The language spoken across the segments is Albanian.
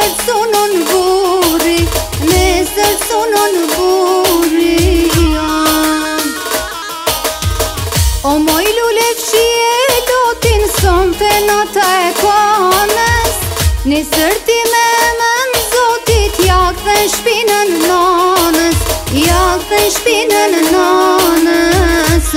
sunon buri, nesër sunon buri. O moj lule fshie lotin sonte nata e kanës, nesër ti me mën zotit jakëthen shpinën nanës, jakëthen shpinën nanës.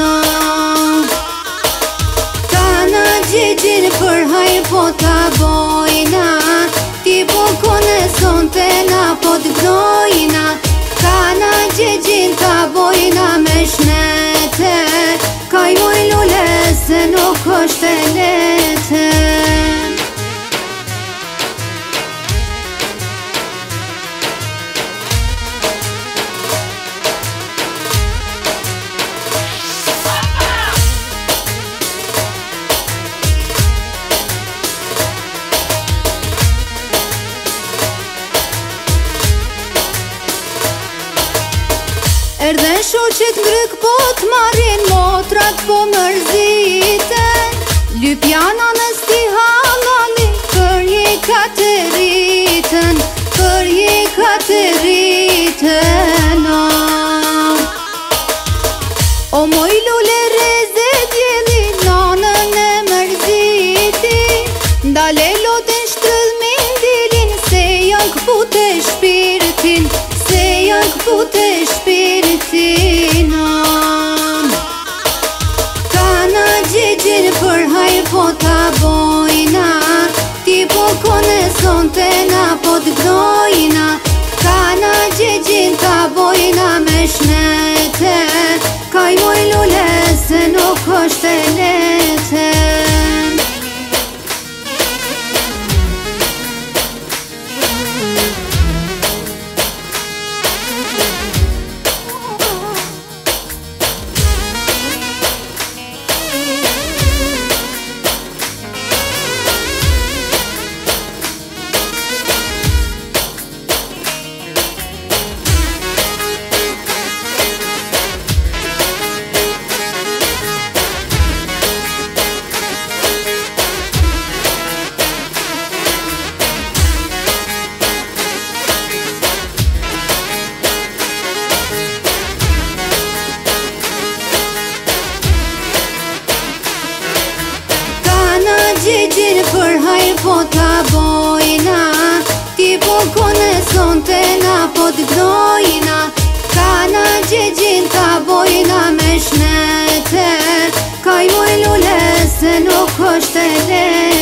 Kana gjigjin për hajr po ta bojna, ti po kone sonte na po t'gnojna. Kana gjigjin ta bojna me shnete, kaj moj lule se nuk është e lete. Erdhen shoqet ngryk po t'marrin, motrat po mërziten, lypjana nës ti halali, për je ka të rritën, për je ka të rritën. O moj lule reze djeli, nanën e mërziti, ndale lotin shtrëdhmin dilin, se janë këpute shpirtin, se janë këpute shpirtin. Kana gjigjin për hajr po ta bojna, ti po kone sonte na po t'gnojna. Kana gjigjin ta bojna me shnete, kaj moj lule se nuk është e lete. Gjigjin për hajr po ta bojna, ti po kone sonte na po t'gnojna. Kana gjigjin ta bojna me shnete, kaj moj lule se nuk është e lete.